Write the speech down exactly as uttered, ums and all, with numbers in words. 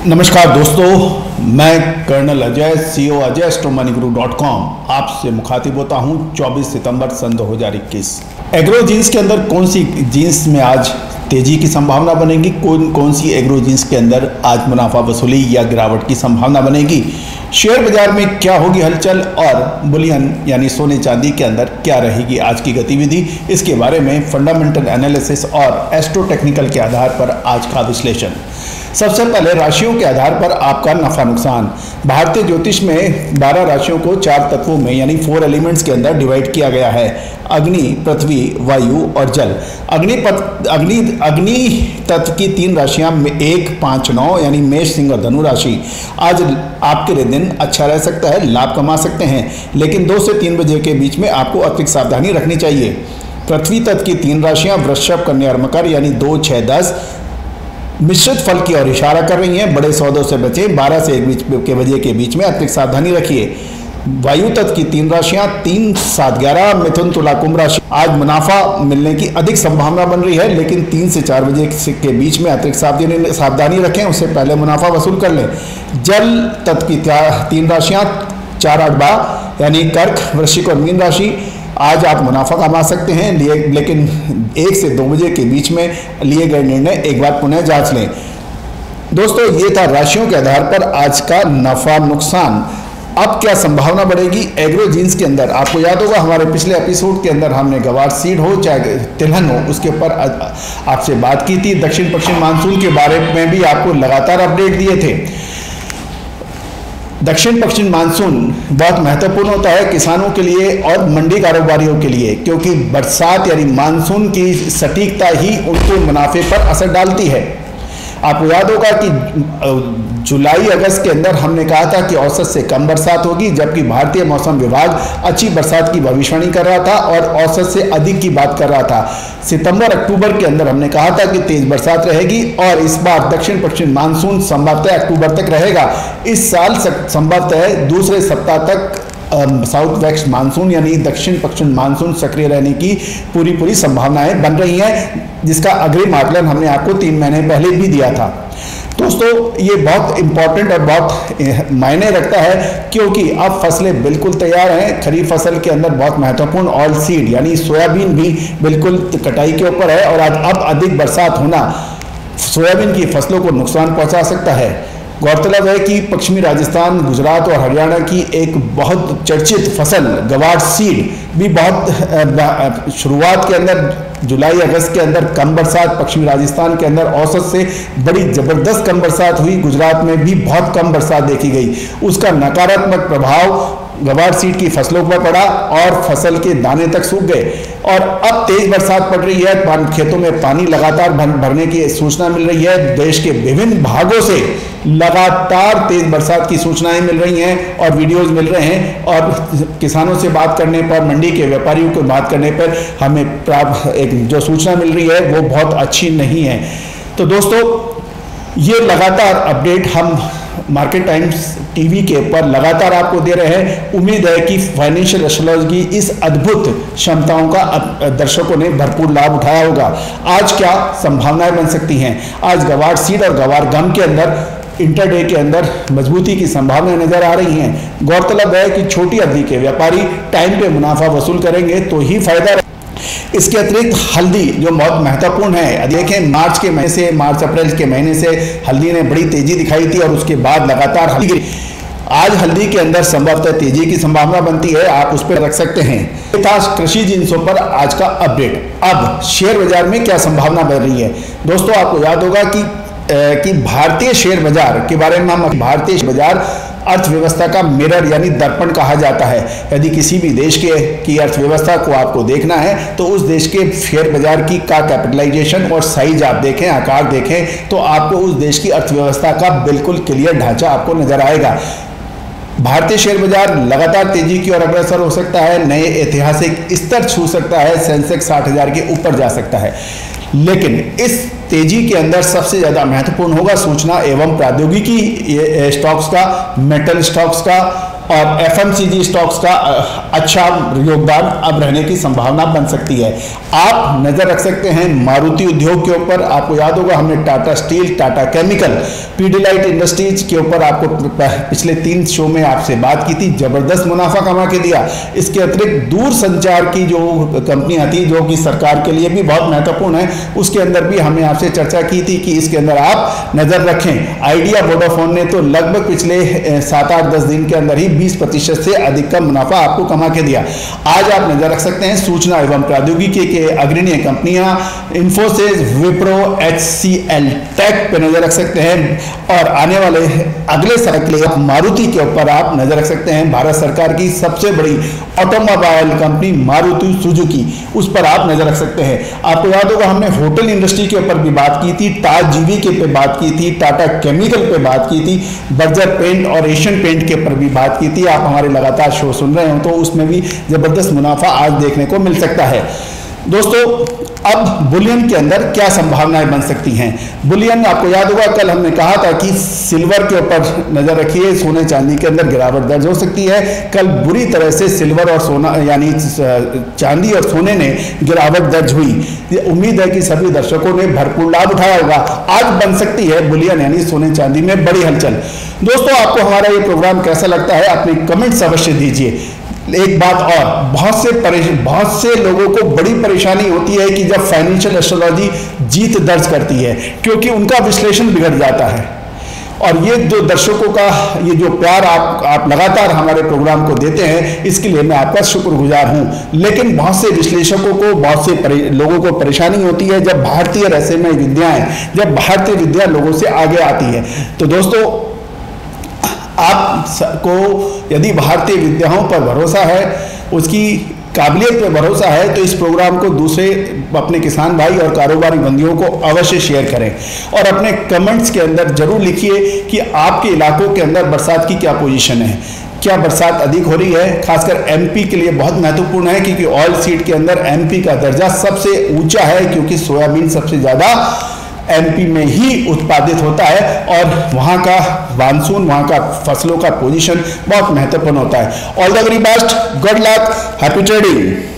नमस्कार दोस्तों, मैं colonel Ajay, CEO Ajay Astro Money Guru dot com आपसे मुखातिब होता हूं। चौबीस सितंबर सन दो हज़ार इक्कीस। एग्रो जीन्स के अंदर कौन सी जीन्स में आज तेजी की संभावना बनेगी, कौन कौन सी एग्रो जीन्स के अंदर आज मुनाफा वसूली या गिरावट की संभावना बनेगी, शेयर बाजार में क्या होगी हलचल और बुलियन यानी सोने चांदी के अंदर क्या रहेगी आज की गतिविधि, इसके बारे में फंडामेंटल एनालिसिस और एस्ट्रो टेक्निकल के आधार पर आज का विश्लेषण। सबसे पहले राशियों के आधार पर आपका नफा नुकसान। भारतीय ज्योतिष में बारह राशियों को चार तत्वों में यानी फोर एलिमेंट्स के अंदर डिवाइड किया गया है: अग्नि, पृथ्वी, वायु और जल। अग्नि अग्नि अग्नि तत्व की तीन राशियां एक पाँच नौ यानी मेष, सिंह और धनु राशि। आज आपके लिए दिन अच्छा रह सकता है, लाभ कमा सकते हैं, लेकिन दो से तीन बजे के बीच में आपको अतिरिक्त सावधानी रखनी चाहिए। पृथ्वी तत्व की तीन राशियां वृषभ, कन्या और मकर यानी दो, छः, दस मिश्रित फल की ओर इशारा कर रही हैं। बड़े सौदों से बचें, बारह से एक बीच के बजे के बीच में अतिरिक्त सावधानी रखिए। वायु तत्व की तीन राशियां तीन, सात, ग्यारह मिथुन, तुला, कुंभ राशि। आज मुनाफा मिलने की अधिक संभावना बन रही है, लेकिन तीन से चार बजे के बीच में अतिरिक्त सावधानी सावधानी रखें, उससे पहले मुनाफा वसूल कर लें। जल तत्व की तीन राशियां चार, आठ, बारह यानी कर्क, वृश्चिक और मीन राशि। आज आप मुनाफा कमा सकते हैं, लिए लेकिन एक से दो बजे के बीच में लिए गए निर्णय एक बार पुनः जांच लें। दोस्तों, ये था राशियों के आधार पर आज का नफा नुकसान। अब क्या संभावना बढ़ेगी एग्रो जीन्स के अंदर? आपको याद होगा हमारे पिछले एपिसोड के अंदर हमने गवार सीड हो चाहे तिलहन हो, उसके ऊपर आपसे बात की थी। दक्षिण पश्चिम मानसून के बारे में भी आपको लगातार अपडेट दिए थे। दक्षिण पश्चिम मानसून बहुत महत्वपूर्ण होता है किसानों के लिए और मंडी कारोबारियों के लिए, क्योंकि बरसात यानी मानसून की सटीकता ही उनके मुनाफे पर असर डालती है। आपको याद होगा कि जुलाई अगस्त के अंदर हमने कहा था कि औसत से कम बरसात होगी, जबकि भारतीय मौसम विभाग अच्छी बरसात की भविष्यवाणी कर रहा था और औसत से अधिक की बात कर रहा था। सितंबर अक्टूबर के अंदर हमने कहा था कि तेज बरसात रहेगी और इस बार दक्षिण पश्चिम मानसून संभवतः अक्टूबर तक रहेगा। इस साल संभवतः दूसरे सप्ताह तक साउथ वेस्ट मानसून यानी दक्षिण पश्चिम मानसून सक्रिय रहने की पूरी पूरी संभावनाएं बन रही हैं, जिसका अग्रिम आकलन हमने आपको तीन महीने पहले भी दिया था। दोस्तों, ये बहुत इंपॉर्टेंट और बहुत मायने रखता है, क्योंकि अब फसलें बिल्कुल तैयार हैं। खरीफ फसल के अंदर बहुत महत्वपूर्ण ऑयल सीड यानी सोयाबीन भी बिल्कुल कटाई के ऊपर है और आज अब अधिक बरसात होना सोयाबीन की फसलों को नुकसान पहुंचा सकता है। गौरतलब है कि पश्चिमी राजस्थान, गुजरात और हरियाणा की एक बहुत चर्चित फसल गवार सीड भी बहुत शुरुआत के अंदर जुलाई अगस्त के अंदर कम बरसात, पश्चिमी राजस्थान के अंदर औसत से बड़ी जबरदस्त कम बरसात हुई, गुजरात में भी बहुत कम बरसात देखी गई। उसका नकारात्मक प्रभाव गवार सीड की फसलों पर पड़ा और फसल के दाने तक सूख गए। और अब तेज बरसात पड़ रही है, खेतों में पानी लगातार भरने की सूचना मिल रही है। देश के विभिन्न भागों से लगातार तेज बरसात की सूचनाएं मिल रही हैं और वीडियोस मिल रहे हैं, और किसानों से बात करने पर, मंडी के व्यापारियों को बात करने पर हमें प्राप्त एक जो सूचना मिल रही है वो बहुत अच्छी नहीं है। तो दोस्तों, ये लगातार अपडेट हम मार्केट टाइम्स टीवी के ऊपर लगातार आपको दे रहे हैं। उम्मीद है कि फाइनेंशियल एस्ट्रोलॉजी की इस अद्भुत क्षमताओं का दर्शकों ने भरपूर लाभ उठाया होगा। आज क्या संभावनाएं बन सकती हैं? आज गवार सीड और गवार गम के अंदर इंटरडे के अंदर मजबूती की संभावनाएं नजर आ रही हैं। गौरतलब है कि छोटी अवधि के व्यापारी टाइम पे मुनाफा वसूल करेंगे तो ही फायदा। इसके अतिरिक्त हल्दी जो बहुत महत्वपूर्ण है, देखें मार्च के महीने से मार्च अप्रैल के महीने से हल्दी ने बड़ी तेजी दिखाई थी और उसके बाद लगातार हल्दी गिरी। आज हल्दी के अंदर संभवतः तेजी की संभावना बनती है, आप उस पर रख सकते हैं। ये था कृषि जिन्सों पर आज का अपडेट। अब शेयर बाजार में क्या संभावना बढ़ रही है? दोस्तों, आपको याद होगा कि कि भारतीय शेयर बाजार के बारे में हम भारतीय बाजार अर्थव्यवस्था का मिरर यानी दर्पण कहा जाता है। यदि किसी भी देश के की अर्थव्यवस्था को आपको देखना है तो उस देश के शेयर बाजार की का कैपिटलाइजेशन और साइज आप देखें, आकार देखें, तो आपको उस देश की अर्थव्यवस्था का बिल्कुल क्लियर ढांचा आपको नजर आएगा। भारतीय शेयर बाजार लगातार तेजी की ओर अग्रसर हो सकता है, नए ऐतिहासिक स्तर छू सकता है, सेंसेक्स साठ हजार के ऊपर जा सकता है। लेकिन इस तेजी के अंदर सबसे ज़्यादा महत्वपूर्ण होगा सूचना एवं प्रौद्योगिकी स्टॉक्स का, मेटल स्टॉक्स का, और एफएमसीजी स्टॉक्स का अच्छा योगदान अब रहने की संभावना बन सकती है। आप नजर रख सकते हैं मारुति उद्योग के ऊपर। आपको याद होगा हमने Tata Steel, Tata Chemical, Pidilite Industries के ऊपर आपको पिछले तीन शो में आपसे बात की थी, जबरदस्त मुनाफा कमा के दिया। इसके अतिरिक्त दूर संचार की जो कंपनियां थी जो कि सरकार के लिए भी बहुत महत्वपूर्ण है, उसके अंदर भी हमने आपसे चर्चा की थी कि इसके अंदर आप नजर रखें। आइडिया वोडाफोन ने तो लगभग पिछले सात आठ दस दिन के अंदर ही बीस प्रतिशत से अधिक का मुनाफा आपको कमा के दिया। आज आप नजर रख सकते हैं सूचना एवं प्रौद्योगिकी के अग्रणी कंपनियां इंफोसिस, विप्रो, एचसीएल टेक पे नजर रख सकते हैं। और आने वाले अगले साल के लिए मारुति के ऊपर आप नजर रख सकते हैं। भारत सरकार की सबसे बड़ी ऑटोमोबाइल कंपनी मारुति सुजुकी, उस पर आप नजर रख सकते हैं। आपको याद होगा हमने होटल इंडस्ट्री के ऊपर भी बात की थी, ताज जीवी के पे बात की थी, टाटा केमिकल पे बात की थी, बर्जर पेंट और एशियन पेंट के ऊपर भी बात की थी। आप हमारे लगातार शो सुन रहे हो तो उसमें भी जबरदस्त मुनाफा आज देखने को मिल सकता है। दोस्तों, अब बुलियन के अंदर क्या संभावनाएं बन सकती हैं? बुलियन, आपको याद होगा कल हमने कहा था कि सिल्वर के ऊपर नजर रखिए, सोने चांदी के अंदर गिरावट दर्ज हो सकती है। कल बुरी तरह से सिल्वर और सोना यानी चांदी और सोने ने गिरावट दर्ज हुई। उम्मीद है कि सभी दर्शकों ने भरपूर लाभ उठाया होगा। आज बन सकती है बुलियन यानी सोने चांदी में बड़ी हलचल। दोस्तों, आपको हमारा ये प्रोग्राम कैसा लगता है अपने कमेंट्स अवश्य दीजिए। एक बात और, बहुत से बहुत से लोगों को बड़ी परेशानी होती है कि जब फाइनेंशियल एस्ट्रोलॉजी जीत दर्ज करती है, क्योंकि उनका विश्लेषण बिगड़ जाता है। और ये जो दर्शकों का ये जो प्यार आप आप लगातार हमारे प्रोग्राम को देते हैं, इसके लिए मैं आपका शुक्रगुजार हूं। लेकिन बहुत से विश्लेषकों को, बहुत से लोगों को परेशानी होती है जब भारतीय रहस्यमय विद्याएं, जब भारतीय विद्या लोगों से आगे आती है। तो दोस्तों, आपको यदि भारतीय विद्याओं पर भरोसा है, उसकी काबिलियत पर भरोसा है, तो इस प्रोग्राम को दूसरे अपने किसान भाई और कारोबारी बंदियों को अवश्य शेयर करें। और अपने कमेंट्स के अंदर जरूर लिखिए कि आपके इलाकों के अंदर बरसात की क्या पोजीशन है, क्या बरसात अधिक हो रही है। खासकर एमपी के लिए बहुत महत्वपूर्ण है, क्योंकि ऑयल सीड के अंदर एमपी का दर्जा सबसे ऊंचा है, क्योंकि सोयाबीन सबसे ज़्यादा एमपी में ही उत्पादित होता है और वहाँ का मानसून, वहाँ का फसलों का पोजीशन बहुत महत्वपूर्ण होता है। All the very best, good luck, happy trading.